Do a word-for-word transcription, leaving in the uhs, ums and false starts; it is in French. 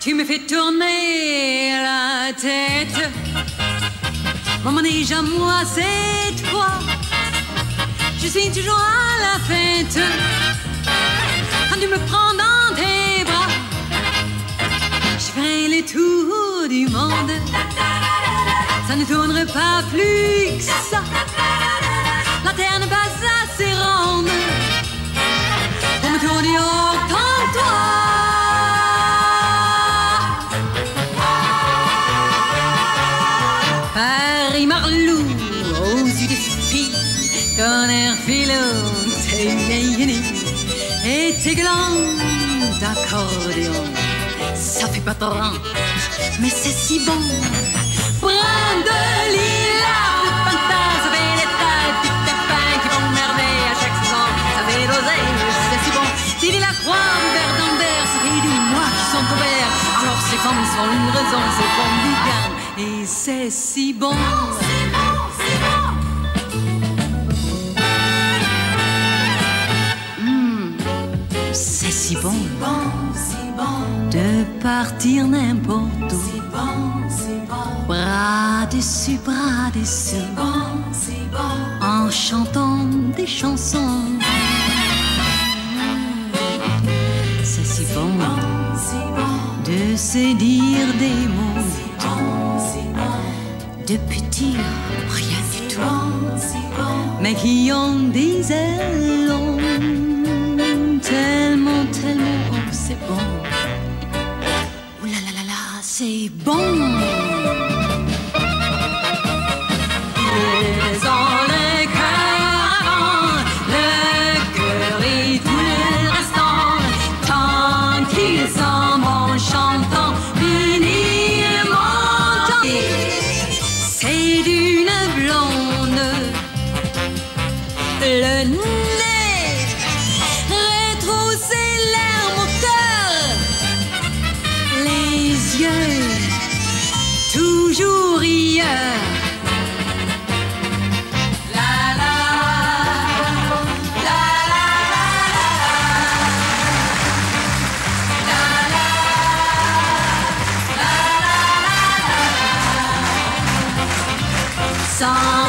Tu me fais tourner la tête. Mon manège à moi, cette fois, je suis toujours à la fête. Quand tu me prends dans tes bras, je ferai le tour du monde. Ça ne tournerait pas plus que ça. La terre n'est pas assez ronde pour me tourner autant que toi. Paris Marlou, aux yeux de fille, ton air philo, tes mayonnées et tes glands d'accordéon. Ça fait pas trop, mais c'est si bon. Brin de lilas, de pantin, ça fait des tas de petits tapins qui font merveille à chaque saison. Ça fait l'oseille, c'est si bon. T'es la croix, vert dans le verre, ça fait des mois qui sont ouverts. Alors ces femmes sont une raison, ces femmes du gain. Et c'est si bon. C'est bon, c'est bon. Mmh, c'est si bon. Bon, c'est bon. De partir n'importe où. C'est bon, c'est bon. Bras dessus, bras dessous. C'est bon, c'est bon. En chantant des chansons. C'est si bon. Bon, c'est bon. De se dire des mots. C'est bon, c'est bon. De petits, rien du tout. Bon, c'est bon. Mais qui ont des ailes tellement, tellement, oh, c'est bon. Ouh là là là là, c'est bon. Ils ont le cœur avant, le cœur et tout le restant. Tant qu'ils s'en vont chantant, finir montant. C'est d'une blonde, le nez retroussé, l'air moteur, les yeux toujours rieurs. La la la la la la la la. Sans